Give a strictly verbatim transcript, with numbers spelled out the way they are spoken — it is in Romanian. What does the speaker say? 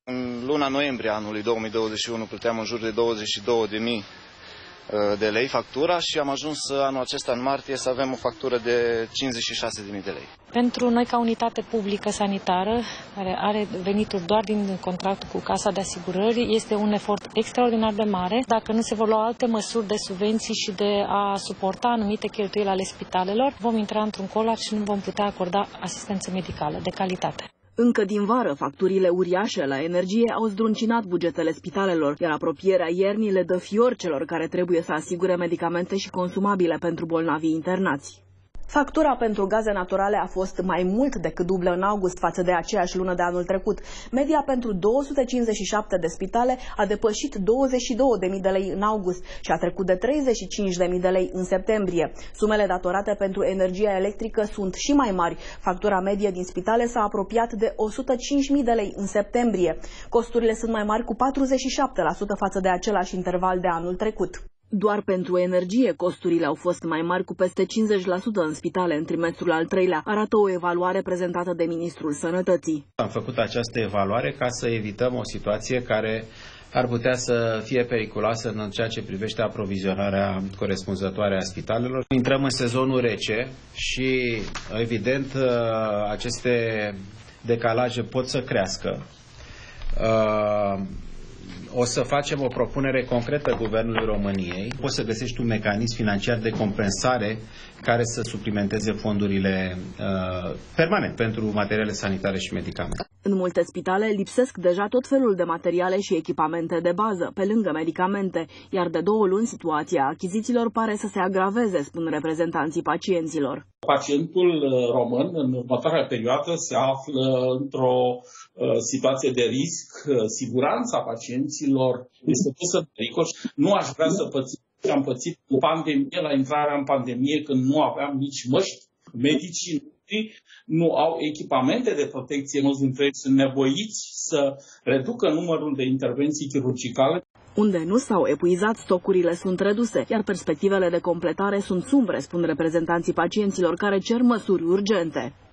În luna noiembrie anului două mii douăzeci și unu plăteam în jur de douăzeci și două de mii de lei factura și am ajuns anul acesta în martie să avem o factură de cincizeci și șase de mii de lei. Pentru noi, ca unitate publică sanitară, care are venituri doar din contractul cu Casa de Asigurări, este un efort extraordinar de mare. Dacă nu se vor lua alte măsuri de subvenții și de a suporta anumite cheltuieli ale spitalelor, vom intra într-un colaps și nu vom putea acorda asistență medicală de calitate. Încă din vară, facturile uriașe la energie au zdruncinat bugetele spitalelor, iar apropierea iernii le dă fior celor care trebuie să asigure medicamente și consumabile pentru bolnavii internați. Factura pentru gaze naturale a fost mai mult decât dublă în august față de aceeași lună de anul trecut. Media pentru două sute cincizeci și șapte de spitale a depășit douăzeci și două de mii de lei în august și a trecut de treizeci și cinci de mii de lei în septembrie. Sumele datorate pentru energia electrică sunt și mai mari. Factura medie din spitale s-a apropiat de o sută cinci mii de lei în septembrie. Costurile sunt mai mari cu patruzeci și șapte la sută față de același interval de anul trecut. Doar pentru energie, costurile au fost mai mari cu peste cincizeci la sută în spitale în trimestrul al treilea, arată o evaluare prezentată de Ministrul Sănătății. Am făcut această evaluare ca să evităm o situație care ar putea să fie periculoasă în ceea ce privește aprovizionarea corespunzătoare a spitalelor. Intrăm în sezonul rece și, evident, aceste decalaje pot să crească. O să facem o propunere concretă Guvernului României. Poți să găsești un mecanism financiar de compensare care să suplimenteze fondurile uh, permanent pentru materiale sanitare și medicamente. În multe spitale lipsesc deja tot felul de materiale și echipamente de bază, pe lângă medicamente, iar de două luni situația achizițiilor pare să se agraveze, spun reprezentanții pacienților. Pacientul român în următoarea perioadă se află într-o uh, situație de risc. Siguranța pacienților este pusă în pericol. Nu aș vrea să pățim ce am pățit cu pandemie, la intrarea în pandemie, când nu aveam nici măști. Medicii nu au echipamente de protecție, mulți dintre ei sunt nevoiți să reducă numărul de intervenții chirurgicale. Unde nu s-au epuizat, stocurile sunt reduse, iar perspectivele de completare sunt sumbre, spun reprezentanții pacienților care cer măsuri urgente.